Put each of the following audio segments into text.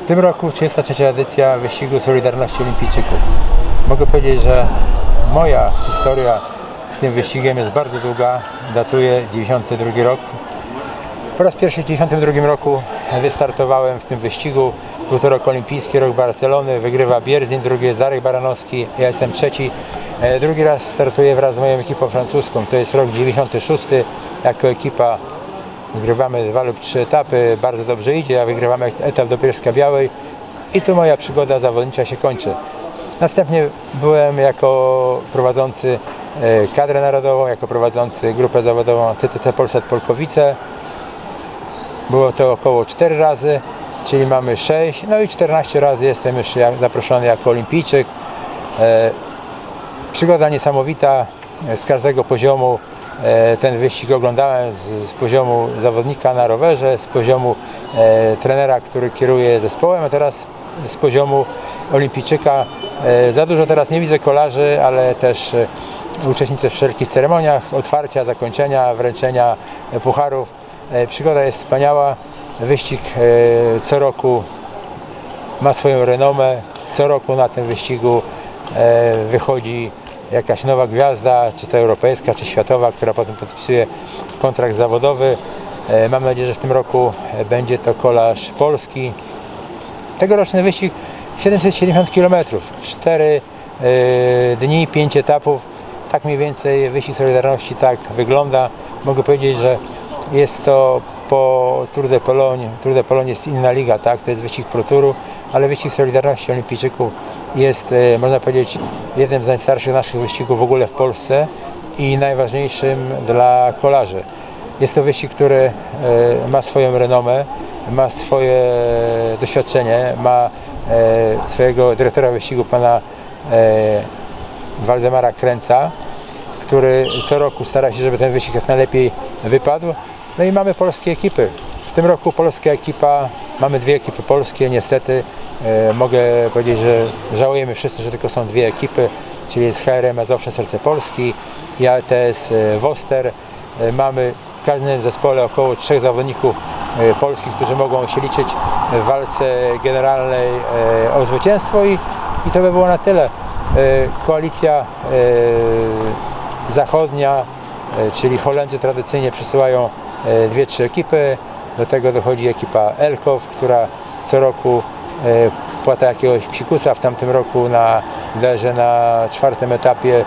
W tym roku 33. edycja wyścigu Solidarności Olimpijczyków. Mogę powiedzieć, że moja historia z tym wyścigiem jest bardzo długa, datuje 92 rok. Po raz pierwszy w 92 roku wystartowałem w tym wyścigu. Był to rok olimpijski, rok Barcelony, wygrywa Bierzyn, drugi jest Darek Baranowski, ja jestem trzeci. Drugi raz startuję wraz z moją ekipą francuską, to jest rok 96. Jako ekipa wygrywamy 2 lub 3 etapy, bardzo dobrze idzie, a wygrywamy etap do Bielska-Białej i tu moja przygoda zawodnicza się kończy. Następnie byłem jako prowadzący kadrę narodową, jako prowadzący grupę zawodową CCC Polsat Polkowice. Było to około 4 razy, czyli mamy 6, no i 14 razy jestem już zaproszony jako olimpijczyk. Przygoda niesamowita, z każdego poziomu ten wyścig oglądałem, z poziomu zawodnika na rowerze, z poziomu trenera, który kieruje zespołem, a teraz z poziomu olimpijczyka. Za dużo teraz nie widzę kolarzy, ale też uczestnicy w wszelkich ceremoniach, otwarcia, zakończenia, wręczenia pucharów. Przygoda jest wspaniała, wyścig co roku ma swoją renomę, co roku na tym wyścigu wychodzi jakaś nowa gwiazda, czy to europejska, czy światowa, która potem podpisuje kontrakt zawodowy. Mam nadzieję, że w tym roku będzie to kolarz polski. Tegoroczny wyścig 770 km, 4 dni, 5 etapów. Tak mniej więcej wyścig Solidarności tak wygląda. Mogę powiedzieć, że jest to po Tour de Pologne. Tour de Pologne jest inna liga, tak? To jest wyścig Pro Touru, ale wyścig Solidarności Olimpijczyków jest, można powiedzieć, jednym z najstarszych naszych wyścigów w ogóle w Polsce i najważniejszym dla kolarzy. Jest to wyścig, który ma swoją renomę, ma swoje doświadczenie, ma swojego dyrektora wyścigu, pana Waldemara Kręca, który co roku stara się, żeby ten wyścig jak najlepiej wypadł. No i mamy polskie ekipy. W tym roku polska ekipa, mamy 2 ekipy polskie, niestety mogę powiedzieć, że żałujemy wszyscy, że tylko są 2 ekipy, czyli jest HRM Mazowsze Serce Polski i ATS Woster. Mamy w każdym zespole około 3 zawodników polskich, którzy mogą się liczyć w walce generalnej o zwycięstwo i to by było na tyle. Koalicja zachodnia, czyli Holendrzy tradycyjnie przysyłają 2-3 ekipy, do tego dochodzi ekipa Elkow, która co roku płata jakiegoś psikusa. W tamtym roku na Derze na 4. etapie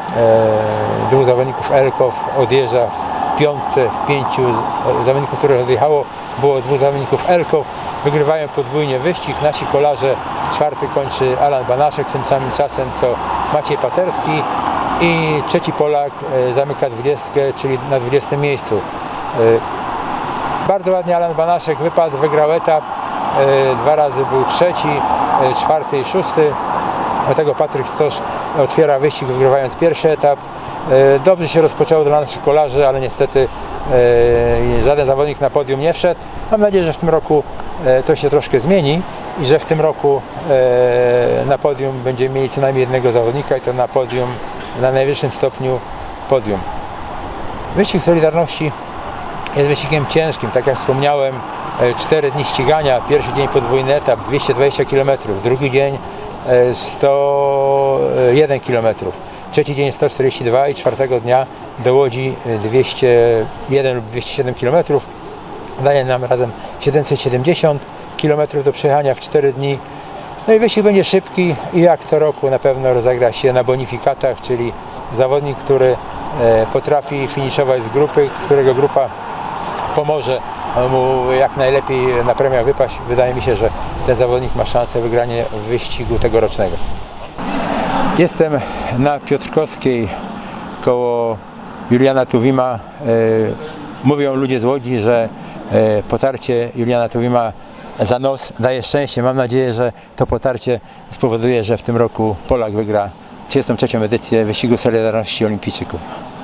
2 zawodników Elkow odjeżdża w piątce, w 5 zawodników, których odjechało, było 2 zawodników Elkow, wygrywają podwójnie wyścig. Nasi kolarze 4. kończy Alan Banaszek z tym samym czasem co Maciej Paterski i 3. Polak zamyka 20, czyli na 20. miejscu. Bardzo ładnie Alan Banaszek wypadł, wygrał etap, 2 razy był 3., 4. i 6. Dlatego Patryk Stosz otwiera wyścig, wygrywając 1. etap. Dobrze się rozpoczęło dla naszych kolarzy, ale niestety żaden zawodnik na podium nie wszedł. Mam nadzieję, że w tym roku to się troszkę zmieni i że w tym roku na podium będziemy mieli co najmniej jednego zawodnika i to na podium, na najwyższym stopniu podium. Wyścig Solidarności jest wyścigiem ciężkim, tak jak wspomniałem, 4 dni ścigania, pierwszy dzień podwójny etap, 220 km, drugi dzień 101 km, trzeci dzień 142 i 4. dnia do Łodzi 201 lub 207 km. Daje nam razem 770 km do przejechania w 4 dni. No i wyścig będzie szybki i jak co roku na pewno rozegra się na bonifikatach, czyli zawodnik, który potrafi finiszować z grupy, którego grupa pomoże mu jak najlepiej na premiach wypaść. Wydaje mi się, że ten zawodnik ma szansę wygrania wyścigu tegorocznego. Jestem na Piotrkowskiej koło Juliana Tuwima. Mówią ludzie z Łodzi, że potarcie Juliana Tuwima za nos daje szczęście. Mam nadzieję, że to potarcie spowoduje, że w tym roku Polak wygra 33. edycję wyścigu Solidarności Olimpijczyków.